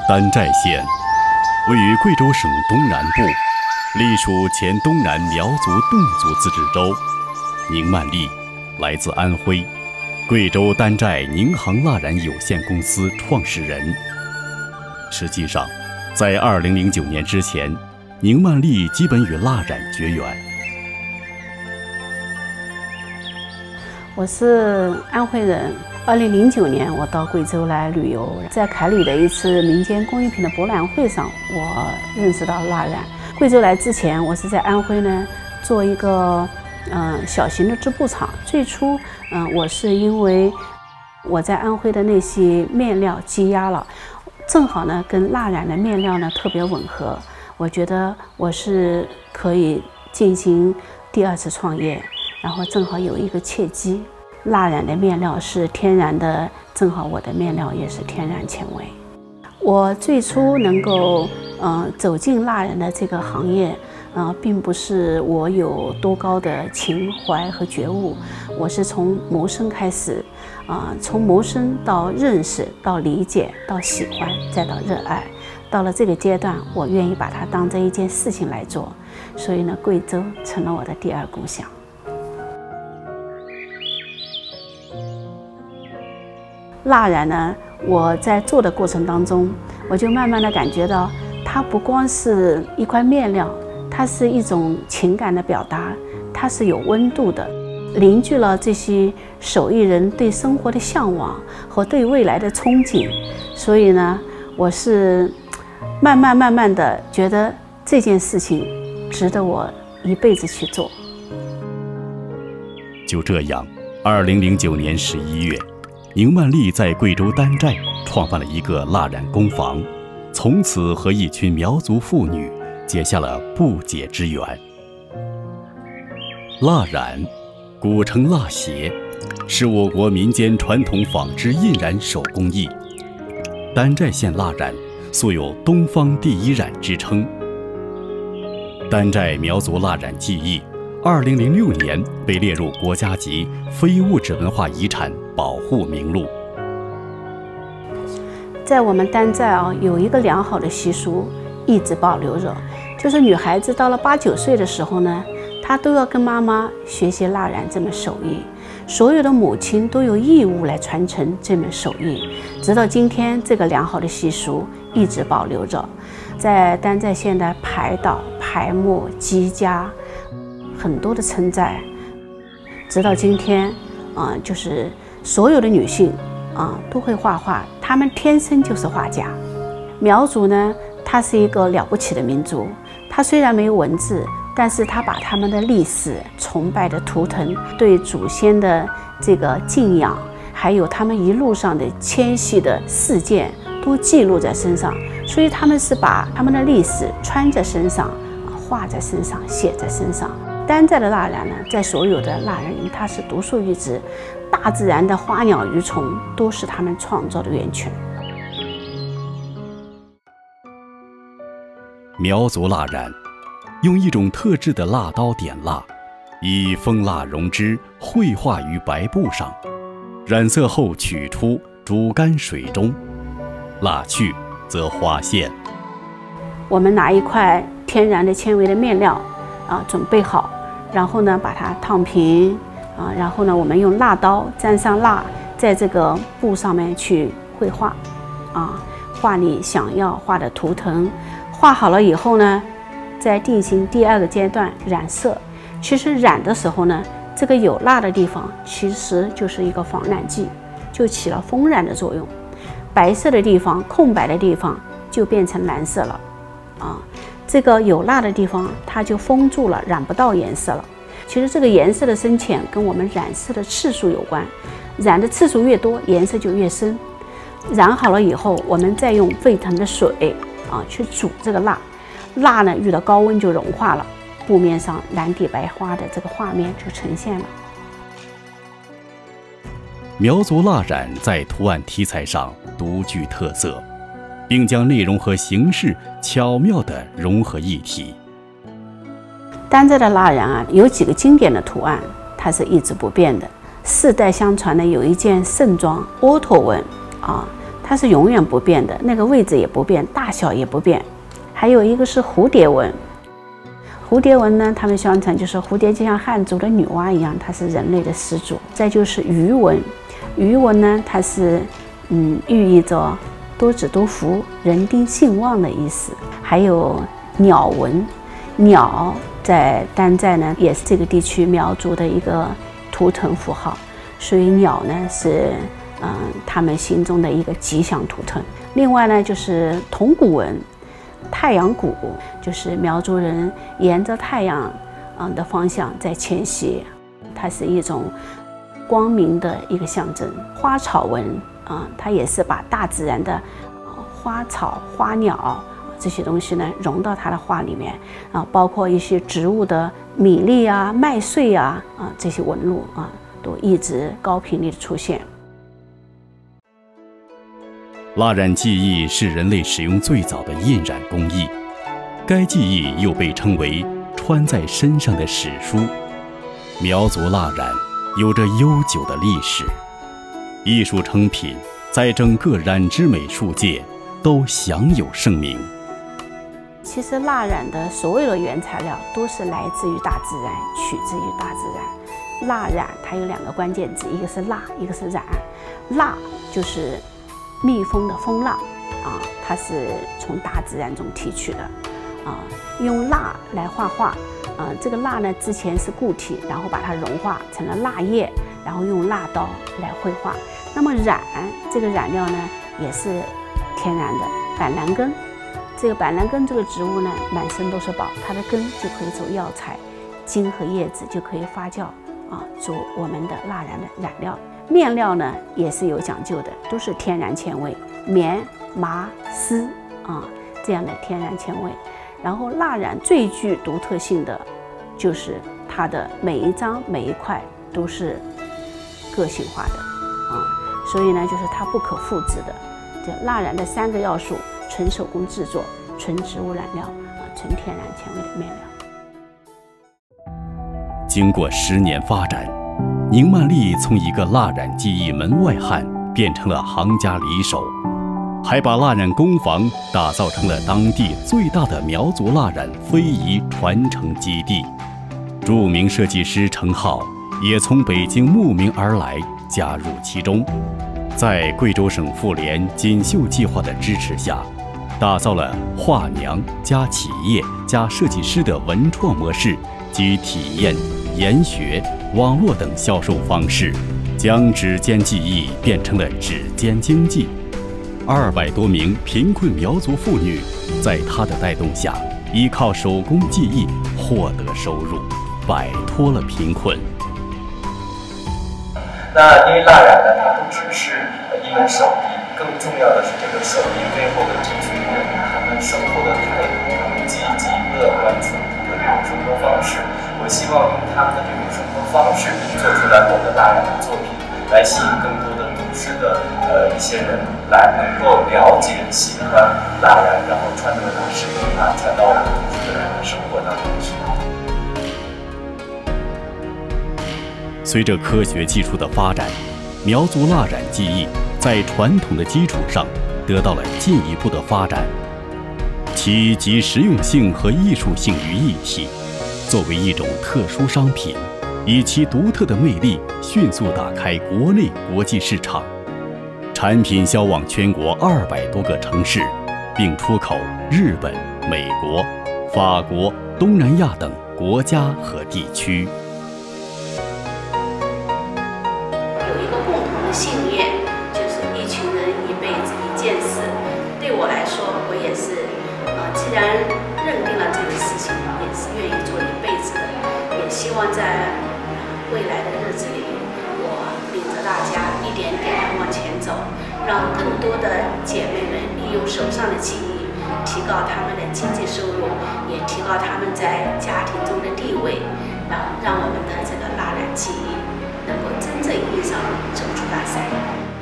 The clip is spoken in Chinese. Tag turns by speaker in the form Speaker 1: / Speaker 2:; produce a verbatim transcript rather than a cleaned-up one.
Speaker 1: 丹寨县位于贵州省东南部，隶属前东南苗族侗族自治州。宁曼丽来自安徽，贵州丹寨宁杭蜡染有限公司创始人。实际上，在二零零九年之前，宁曼丽基本与蜡染绝缘。
Speaker 2: 我是安徽人。二零零九年，我到贵州来旅游，在凯里的一次民间工艺品的博览会上，我认识到蜡染。贵州来之前，我是在安徽呢做一个嗯、呃、小型的织布厂。最初，嗯、呃，我是因为我在安徽的那些面料积压了，正好呢跟蜡染的面料呢特别吻合，我觉得我是可以进行第二次创业，然后正好有一个契机。蜡染的面料是天然的，正好我的面料也是天然纤维。我最初能够嗯、呃、走进蜡染的这个行业，呃，并不是我有多高的情怀和觉悟，我是从谋生开始，啊、呃，从谋生到认识，到理解，到喜欢，再到热爱。到了这个阶段，我愿意把它当成一件事情来做，所以呢，贵州成了我的第二故乡。蜡染呢，我在做的过程当中，我就慢慢的感觉到，它不光是一块面料，它是一种情感的表达，它是有温度的，凝聚了这些手艺人对生活的向往和对未来的憧憬。所以呢，我是慢慢慢慢的觉得这件事情值得我一辈子去做。
Speaker 1: 就这样，二零零九年十一月。宁曼丽在贵州丹寨创办了一个蜡染工坊，从此和一群苗族妇女结下了不解之缘。蜡染，古称蜡鞋，是我国民间传统纺织印染手工艺。丹寨县蜡染素有“东方第一染”之称。丹寨苗族蜡染技艺，二零零六年被列入国家级非物质文化遗产保护名录。
Speaker 2: 在我们丹寨啊，有一个良好的习俗一直保留着，就是女孩子到了八九岁的时候呢，她都要跟妈妈学习蜡染这门手艺。所有的母亲都有义务来传承这门手艺，直到今天，这个良好的习俗一直保留着。在丹寨县的排岛、排木、鸡家，很多的村寨，直到今天，啊、呃，就是所有的女性啊、呃、都会画画，她们天生就是画家。苗族呢，它是一个了不起的民族，它虽然没有文字，但是它把他们的历史、崇拜的图腾、对祖先的这个敬仰，还有他们一路上的迁徙的事件，都记录在身上。所以他们是把他们的历史穿在身上，画在身上，写在身上。丹寨的蜡染呢，在所有的蜡染里，它是独树一帜，大自然的花鸟鱼虫都是他们创造的源泉。
Speaker 1: 苗族蜡染用一种特制的蜡刀点蜡，以蜂蜡溶脂绘画于白布上，染色后取出，煮干水中，蜡去则花现。
Speaker 2: 我们拿一块天然的纤维的面料啊，准备好，然后呢把它烫平啊，然后呢我们用蜡刀沾上蜡，在这个布上面去绘画啊，画你想要画的图腾。画好了以后呢，再进行第二个阶段染色。其实染的时候呢，这个有蜡的地方其实就是一个防染剂，就起了封染的作用。白色的地方、空白的地方就变成蓝色了啊。这个有蜡的地方，它就封住了，染不到颜色了。其实这个颜色的深浅跟我们染色的次数有关，染的次数越多，颜色就越深。染好了以后，我们再用沸腾的水啊去煮这个蜡，蜡呢遇到高温就融化了，布面上蓝底白花的这个画面就呈现了。
Speaker 1: 苗族蜡染在图案题材上独具特色，并将内容和形式巧妙地融合一体。
Speaker 2: 丹寨的蜡染啊，有几个经典的图案，它是一直不变的。世代相传的有一件盛装窝头纹啊，它它是永远不变的，那个位置也不变，大小也不变。还有一个是蝴蝶纹，蝴蝶纹呢，他们相传就是蝴蝶就像汉族的女娲一样，它是人类的始祖。再就是鱼纹，鱼纹呢，它是嗯寓意着多子多福、人丁兴旺的意思。还有鸟纹，鸟在丹寨呢也是这个地区苗族的一个图腾符号，所以鸟呢是嗯他们心中的一个吉祥图腾。另外呢就是铜鼓纹。太阳鼓就是苗族人沿着太阳嗯的方向在迁徙，它是一种光明的一个象征。花草纹啊，它也是把大自然的花草、花鸟这些东西呢融到它的画里面啊，包括一些植物的米粒啊、麦穗啊啊这些纹路啊，都一直高频率的出现。
Speaker 1: 蜡染技艺是人类使用最早的印染工艺，该技艺又被称为穿在身上的史书。苗族蜡染有着悠久的历史，艺术成品在整个染织美术界都享有盛名。
Speaker 2: 其实蜡染的所有的原材料都是来自于大自然，取自于大自然。蜡染它有两个关键字，一个是蜡，一个是染。蜡就是蜜蜂的蜂蜡啊，它是从大自然中提取的啊，用蜡来画画啊，这个蜡呢之前是固体，然后把它融化成了蜡液，然后用蜡刀来绘画。那么染这个染料呢也是天然的板蓝根，这个板蓝根这个植物呢满身都是宝，它的根就可以做药材，茎和叶子就可以发酵啊，做我们的蜡染的染料。面料呢也是有讲究的，都是天然纤维，棉、麻、丝啊这样的天然纤维。然后蜡染最具独特性的就是它的每一张每一块都是个性化的啊，所以呢就是它不可复制的。这蜡染的三个要素：纯手工制作、纯植物染料啊、纯天然纤维的面料。
Speaker 1: 经过十年发展，宁曼丽从一个蜡染技艺门外汉变成了行家里手，还把蜡染工坊打造成了当地最大的苗族蜡染非遗传承基地。著名设计师程浩也从北京慕名而来，加入其中。在贵州省妇联锦绣计划的支持下，打造了画娘加企业加设计师的文创模式及体验、研学、网络等销售方式，将指尖技艺变成了指尖经济。二百多名贫困苗族妇女在他的带动下，依靠手工技艺获得收入，摆脱了贫困。
Speaker 3: 那因为蜡染呢，它不只是一门手艺，更重要的是这个手艺背后的这群人，他们生活的态度，他们积极、乐观、淳朴的这种生活方式。我希望用他们的这种生活方式做出来我的蜡染的作品，来吸引更多的都市的呃一些人来能够了解、喜欢蜡染，然后传承它、使用它，传到我们都市的人的生活当中去。
Speaker 1: 随着科学技术的发展，苗族蜡染技艺在传统的基础上得到了进一步的发展，其集实用性和艺术性于一体。作为一种特殊商品，以其独特的魅力迅速打开国内国际市场，产品销往全国二百多个城市，并出口日本、美国、法国、东南亚等国家和地区。
Speaker 2: 有一个共同的信念，就是一群人一辈子一件事。对我来说，我也是，呃，既然认定了这个事情，也是愿意做一辈子的。也希望在未来的日子里，我领着大家一点点地往前走，让更多的姐妹们利用手上的技艺，提高他们的经济收入，也提高他们在家庭中的地位，让让我们的这个蜡染技艺能够真正意义上走出大山。